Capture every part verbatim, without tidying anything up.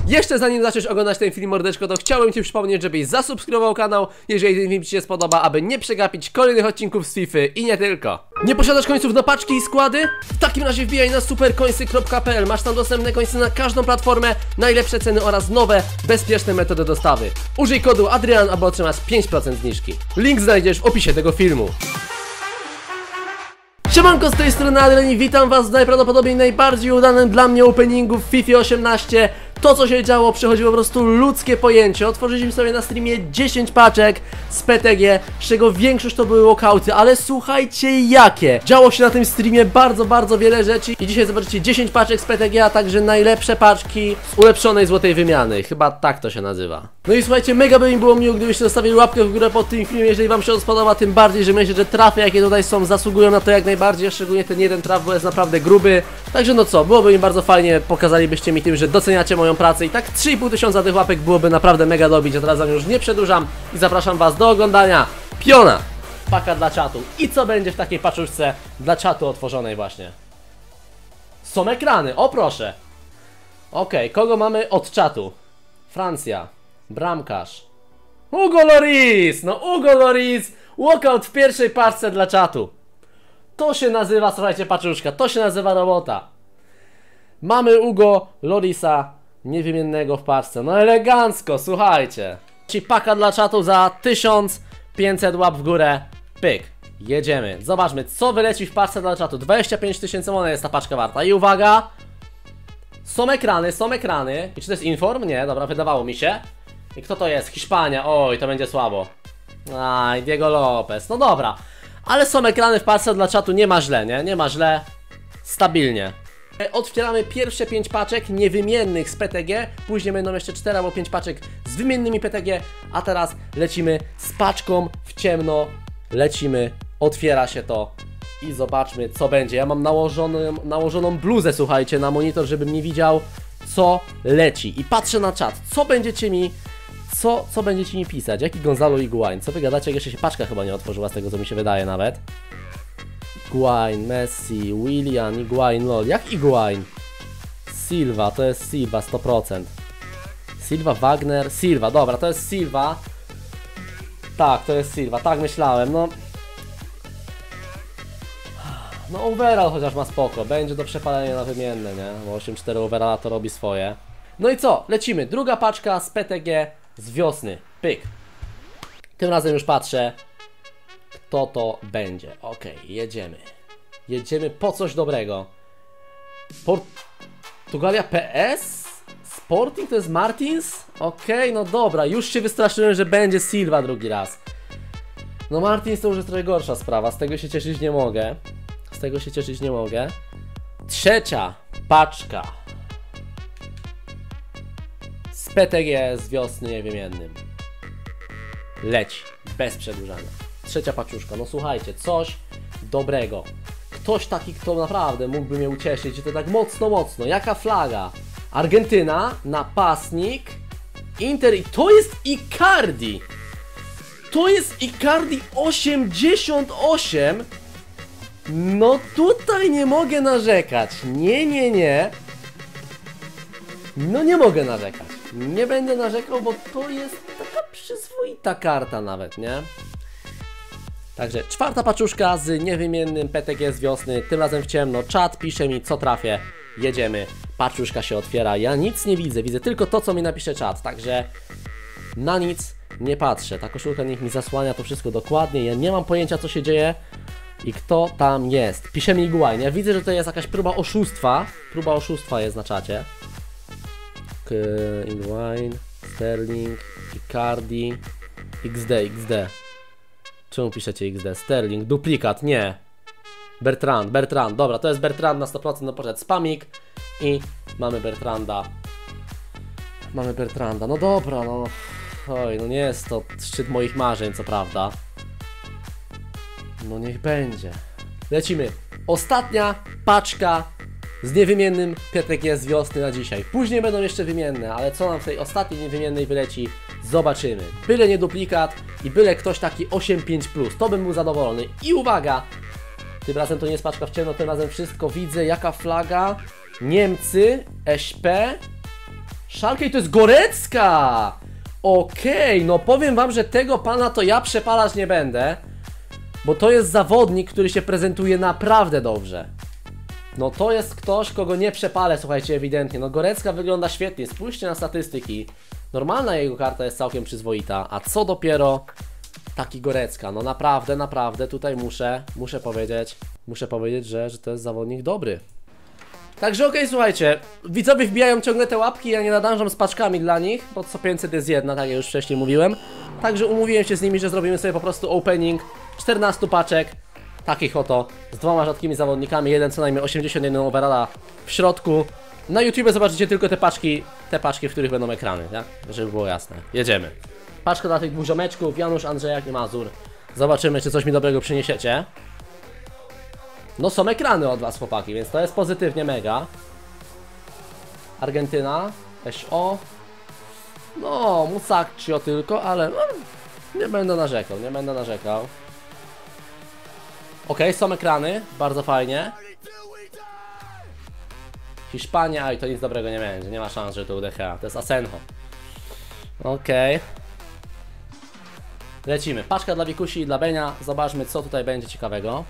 Jeszcze zanim zaczniesz oglądać ten film, mordeczko, to chciałem Ci przypomnieć, żebyś zasubskrybował kanał, jeżeli ten film Ci się spodoba, aby nie przegapić kolejnych odcinków z FIFA i nie tylko. Nie posiadasz końców na paczki i składy? W takim razie wbijaj na supercoinsy kropka p l. Masz tam dostępne coinsy na każdą platformę, najlepsze ceny oraz nowe, bezpieczne metody dostawy. Użyj kodu Adrian, aby otrzymasz pięć procent zniżki. Link znajdziesz w opisie tego filmu. Siemanko, z tej strony Adrian i witam was w najprawdopodobniej najbardziej udanym dla mnie openingu w FIFA osiemnaście. To, co się działo, przechodzi po prostu ludzkie pojęcie. Otworzyliśmy sobie na streamie dziesięć paczek z P T G, z czego większość to były walkouty, ale słuchajcie jakie! Działo się na tym streamie bardzo, bardzo wiele rzeczy i dzisiaj zobaczycie dziesięć paczek z P T G, a także najlepsze paczki z ulepszonej złotej wymiany. Chyba tak to się nazywa. No i słuchajcie, mega by mi było miło, gdybyście zostawili łapkę w górę pod tym filmem, jeżeli wam się on spodoba, tym bardziej, że myślę, że trafy, jakie tutaj są, zasługują na to jak najbardziej, szczególnie ten jeden traf, bo jest naprawdę gruby. Także no co, byłoby mi bardzo fajnie, pokazalibyście mi tym, że doceniacie moją pracę i tak trzy i pół tysiąca tych łapek byłoby naprawdę mega dobić, a teraz wam już nie przedłużam i zapraszam was do oglądania piona, paka dla czatu. I co będzie w takiej paczuszce dla czatu otworzonej właśnie? Są ekrany, o proszę. Okej, okay, kogo mamy od czatu? Francja, bramkarz Hugo Lloris, no Hugo Lloris, walkout w pierwszej paczce dla czatu. To się nazywa, słuchajcie, paczuszka, to się nazywa robota. Mamy Hugo Llorisa niewymiennego w paczce, no elegancko, słuchajcie. Czyli paka dla czatu za tysiąc pięćset łap w górę, pyk, jedziemy. Zobaczmy, co wyleci w paczce dla czatu. Dwadzieścia pięć tysięcy monet jest ta paczka warta. I uwaga, są ekrany, są ekrany. I czy to jest inform? Nie, dobra, wydawało mi się. I kto to jest? Hiszpania, oj, to będzie słabo. Aj, Diego Lopez, no dobra. Ale są ekrany w paczce dla czatu, nie ma źle, nie? Nie ma źle, stabilnie. Otwieramy pierwsze pięć paczek niewymiennych z P T G. Później będą jeszcze cztery albo pięć paczek z wymiennymi P T G. A teraz lecimy z paczką w ciemno. Lecimy, otwiera się to i zobaczmy, co będzie. Ja mam nałożoną, nałożoną bluzę, słuchajcie, na monitor, żebym nie widział, co leci. I patrzę na czat, co będziecie mi Co, co będziecie mi pisać? Jaki Gonzalo Higuain? Co wy gadacie? Jeszcze się paczka chyba nie otworzyła, z tego co mi się wydaje nawet. Higuain, Messi, Willian, Higuain, lol. Jak Higuain? Silva, to jest Silva sto procent. Silva, Wagner, Silva, dobra, to jest Silva. Tak, to jest Silva, tak myślałem, no. No overall chociaż ma spoko, będzie do przepalenia na wymienne, nie? Bo osiem cztery overalla to robi swoje. No i co? Lecimy, druga paczka z P T G z wiosny, pyk. Tym razem już patrzę, kto to będzie. Okej, okay, jedziemy. Jedziemy po coś dobrego. Portugalia P S? Sporting to jest Martins? Okej, okay, no dobra, już się wystraszyłem, że będzie Silva drugi raz. No Martins to już jest trochę gorsza sprawa, z tego się cieszyć nie mogę. Z tego się cieszyć nie mogę. Trzecia paczka z P T G z wiosny niewymiennym. Leci, bez przedłużania. Trzecia paczuszka, no słuchajcie, coś dobrego. Ktoś taki, kto naprawdę mógłby mnie ucieszyć i to tak mocno, mocno. Jaka flaga? Argentyna, napastnik, Inter i to jest Icardi. To jest Icardi osiemdziesiąt osiem. No tutaj nie mogę narzekać. Nie, nie, nie. No nie mogę narzekać. Nie będę narzekał, bo to jest taka przyzwoita karta nawet, nie? Także czwarta paczuszka z niewymiennym P T G z wiosny, tym razem w ciemno. Czat pisze mi, co trafię. Jedziemy. Paczuszka się otwiera. Ja nic nie widzę, widzę tylko to, co mi napisze czat. Także na nic nie patrzę. Ta koszulka niech mi zasłania to wszystko dokładnie. Ja nie mam pojęcia, co się dzieje i kto tam jest. Pisze mi Higuain. Ja widzę, że to jest jakaś próba oszustwa. Próba oszustwa jest na czacie. Higuain, Sterling, Icardi, X D, X D. Czemu piszecie X D? Sterling, duplikat, nie. Bertrand, Bertrand, dobra, to jest Bertrand na sto procent, no poszedł spamik i mamy Bertranda. Mamy Bertranda, no dobra, no. Oj, no nie jest to szczyt moich marzeń, co prawda. No niech będzie. Lecimy. Ostatnia paczka z niewymiennym P T G z wiosny na dzisiaj. Później będą jeszcze wymienne, ale co nam w tej ostatniej niewymiennej wyleci, zobaczymy. Byle nie duplikat i byle ktoś taki osiem pięć plus, to bym był zadowolony. I uwaga, tym razem to nie jest paczka w ciemno, tym razem wszystko widzę. Jaka flaga? Niemcy, S P, Szalkej to jest Gorecka! Okej, okay, no powiem wam, że tego pana to ja przepalać nie będę. Bo to jest zawodnik, który się prezentuje naprawdę dobrze. No to jest ktoś, kogo nie przepalę, słuchajcie, ewidentnie. No Gorecka wygląda świetnie, spójrzcie na statystyki. Normalna jego karta jest całkiem przyzwoita, a co dopiero taki Gorecka. No naprawdę, naprawdę tutaj muszę, muszę powiedzieć, muszę powiedzieć, że, że to jest zawodnik dobry. Także okej, okay, słuchajcie, widzowie wbijają ciągle te łapki, ja nie nadążam z paczkami dla nich, bo co pięćset jest jedna, tak jak już wcześniej mówiłem. Także umówiłem się z nimi, że zrobimy sobie po prostu opening czternastu paczek, takich oto, z dwoma rzadkimi zawodnikami, jeden co najmniej osiemdziesiąt jeden overalla w środku. Na YouTube zobaczycie tylko te paczki, te paczki, w których będą ekrany, tak? Żeby było jasne. Jedziemy. Paczka dla tych dwóch ziomeczków, Janusz, Andrzejak i Mazur. Zobaczymy, czy coś mi dobrego przyniesiecie. No są ekrany od was, chłopaki, więc to jest pozytywnie mega. Argentyna, S O. No, Musacchio tylko, ale no, nie będę narzekał, nie będę narzekał. Ok, są ekrany, bardzo fajnie. Hiszpania, i to nic dobrego nie będzie, nie ma szans, że to U D H. To jest Asenjo. Ok. Lecimy. Paczka dla Wikusi i dla Benia. Zobaczmy, co tutaj będzie ciekawego.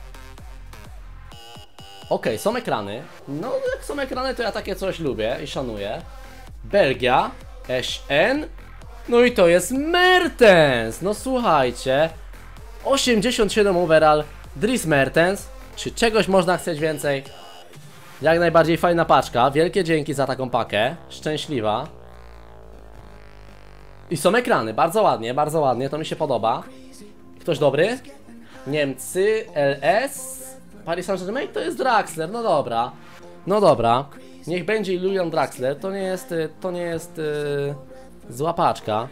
Ok, są ekrany. No, jak są ekrany, to ja takie coś lubię i szanuję. Belgia, S N. No i to jest Mertens. No słuchajcie. osiemdziesiąt siedem overall, Dries Mertens. Czy czegoś można chcieć więcej? Jak najbardziej fajna paczka. Wielkie dzięki za taką pakę. Szczęśliwa. I są ekrany. Bardzo ładnie, bardzo ładnie. To mi się podoba. Ktoś dobry? Niemcy, L S, Paris Saint-Germain, to jest Draxler. No dobra. No dobra. Niech będzie Julian Draxler. To nie jest, to nie jest yy, zła paczka.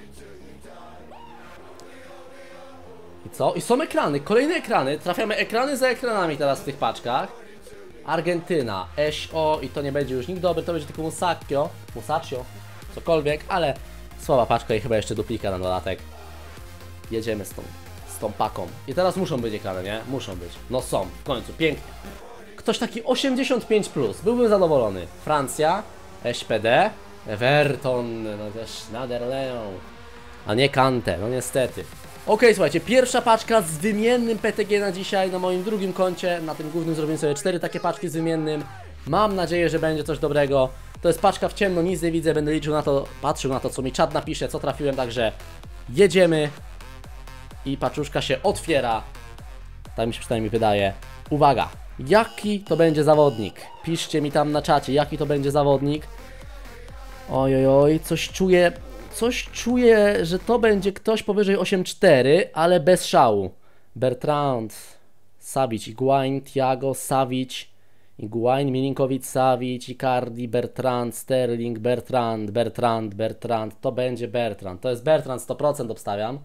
I co? I są ekrany. Kolejne ekrany. Trafiamy ekrany za ekranami teraz w tych paczkach. Argentyna, S O, i to nie będzie już nikt dobry, to będzie tylko Musacchio, Musacchio, cokolwiek, ale słaba paczka i chyba jeszcze duplika na dodatek. Jedziemy z tą, z tą paką. I teraz muszą być ekrany, nie? Muszą być. No są, w końcu, pięknie. Ktoś taki osiemdziesiąt pięć plus, byłbym zadowolony. Francja, S P D, Everton, no też Naderleon, a nie Kante, no niestety. Ok, słuchajcie, pierwsza paczka z wymiennym P T G na dzisiaj, na moim drugim koncie. Na tym głównym zrobiłem sobie cztery takie paczki z wymiennym. Mam nadzieję, że będzie coś dobrego. To jest paczka w ciemno, nic nie widzę, będę liczył na to, patrzył na to, co mi czat napisze, co trafiłem, także jedziemy. I paczuszka się otwiera. Tak mi się przynajmniej wydaje. Uwaga, jaki to będzie zawodnik? Piszcie mi tam na czacie, jaki to będzie zawodnik. Oj, oj, oj, coś czuję... Coś czuję, że to będzie ktoś powyżej osiem cztery, ale bez szału. Bertrand, Savic, Higuain, Thiago, Savic, Higuain, Milinkovic, Savic, Icardi, Bertrand, Sterling, Bertrand, Bertrand, Bertrand. To będzie Bertrand. To jest Bertrand, sto procent obstawiam.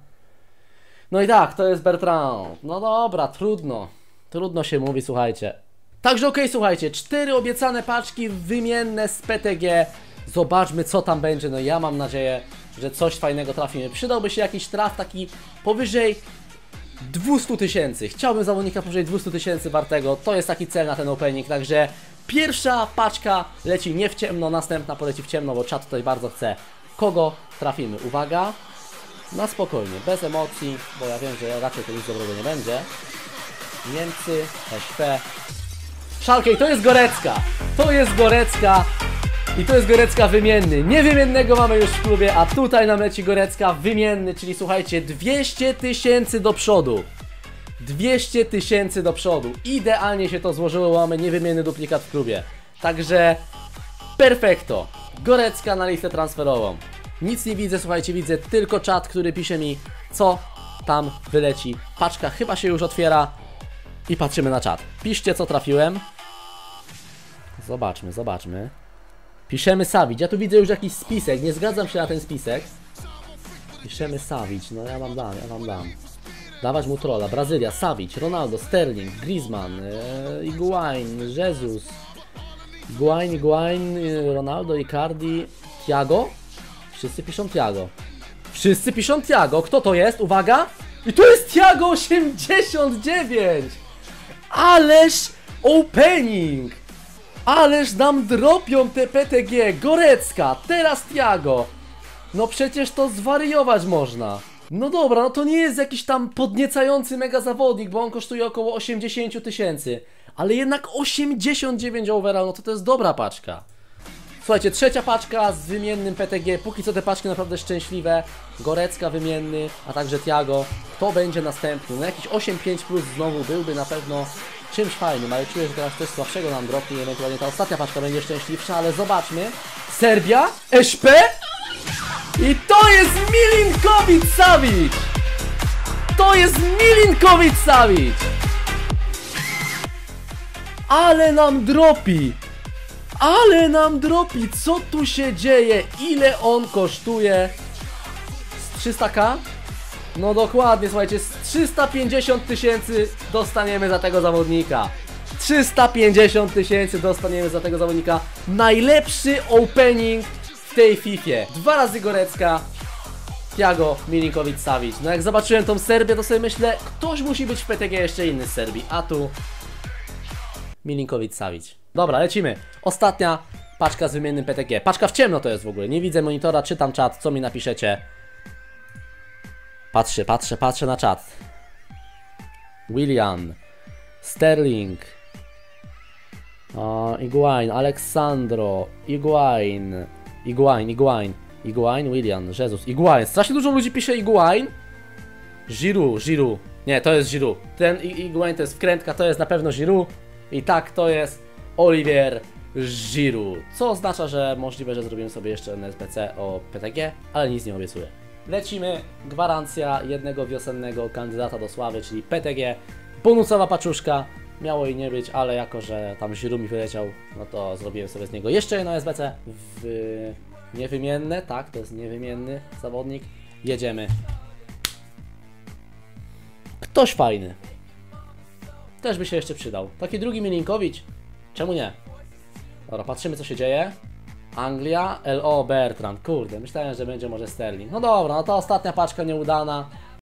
No i tak, to jest Bertrand. No dobra, trudno. Trudno się mówi, słuchajcie. Także okej, okay, słuchajcie, cztery obiecane paczki wymienne z P T G. Zobaczmy, co tam będzie. No ja mam nadzieję, że coś fajnego trafimy. Przydałby się jakiś traf taki powyżej dwieście tysięcy. Chciałbym zawodnika powyżej dwieście tysięcy wartego. To jest taki cel na ten opening. Także pierwsza paczka leci nie w ciemno, następna poleci w ciemno, bo czat tutaj bardzo chce. Kogo trafimy? Uwaga. Na spokojnie, bez emocji, bo ja wiem, że raczej to nic dobrego nie będzie. Niemcy, S P. Szalkej, to jest Gorecka. To jest Gorecka. I to jest Gorecka wymienny. Niewymiennego mamy już w klubie, a tutaj nam leci Gorecka wymienny, czyli słuchajcie, dwieście tysięcy do przodu. dwieście tysięcy do przodu. Idealnie się to złożyło, mamy niewymienny duplikat w klubie. Także perfekto. Gorecka na listę transferową. Nic nie widzę, słuchajcie, widzę tylko czat, który pisze mi, co tam wyleci. Paczka chyba się już otwiera i patrzymy na czat. Piszcie, co trafiłem. Zobaczmy, zobaczmy. Piszemy Savic, ja tu widzę już jakiś spisek, nie zgadzam się na ten spisek. Piszemy Savic, no ja wam dam, ja wam dam. Dawać mu trolla, Brazylia, Savic, Ronaldo, Sterling, Griezmann, e, Higuain, Jesus, Higuain, Higuain, Ronaldo, Icardi, Thiago. Wszyscy piszą Thiago. Wszyscy piszą Thiago, kto to jest? Uwaga! I tu jest Thiago osiemdziesiąt dziewięć! Ależ opening! Ależ nam dropią te P T G. Gorecka, teraz Thiago. No przecież to zwariować można. No dobra, no to nie jest jakiś tam podniecający mega zawodnik, bo on kosztuje około osiemdziesiąt tysięcy. Ale jednak osiemdziesiąt dziewięć overall, no to to jest dobra paczka. Słuchajcie, trzecia paczka z wymiennym P T G. Póki co te paczki naprawdę szczęśliwe. Gorecka wymienny, a także Thiago. Kto będzie następny? No jakiś osiem pięć plus znowu byłby na pewno czymś fajnym, ale czuję, że teraz coś słabszego nam dropnie. Ewentualnie ta ostatnia paczka będzie szczęśliwsza, ale zobaczmy. Serbia, S P i to jest Milinkovic-Savic! To jest Milinkovic-Savic! Ale nam dropi! Ale nam dropi! Co tu się dzieje? Ile on kosztuje? Z trzysta ka? No dokładnie, słuchajcie, z trzysta pięćdziesiąt tysięcy dostaniemy za tego zawodnika. trzysta pięćdziesiąt tysięcy dostaniemy za tego zawodnika. Najlepszy opening w tej Fifie. Dwa razy Gorecka, Thiago, Milinkovic-Savic. No jak zobaczyłem tą Serbię, to sobie myślę, ktoś musi być w P T G jeszcze inny z Serbii. A tu Milinkovic-Savic. Dobra, lecimy. Ostatnia paczka z wymiennym P T G. Paczka w ciemno to jest w ogóle. Nie widzę monitora, czytam czat, co mi napiszecie. Patrzę, patrzę, patrzę na czat. Willian, Sterling, o, Iguain, Aleksandro, Iguain, Iguain, Iguain, Iguain, Willian, Jezus, Iguain. Strasznie dużo ludzi pisze Iguain. Giroud, Giroud. Nie, to jest Giroud. Ten Iguain to jest wkrętka, to jest na pewno Giroud. I tak, to jest Olivier Giroud. Co oznacza, że możliwe, że zrobimy sobie jeszcze N S B C o P T G, ale nic nie obiecuję. Lecimy, gwarancja jednego wiosennego kandydata do sławy, czyli P T G. Bonusowa paczuszka, miało jej nie być, ale jako, że tam Giroud mi wyleciał, no to zrobiłem sobie z niego jeszcze jedno S B C w niewymienne, tak, to jest niewymienny zawodnik. Jedziemy. Ktoś fajny. Też by się jeszcze przydał. Taki drugi Milinkovic, czemu nie? Dobra, patrzymy co się dzieje. Anglia, L O Bertrand, kurde, myślałem, że będzie może Sterling. No dobra, no to ostatnia paczka nieudana.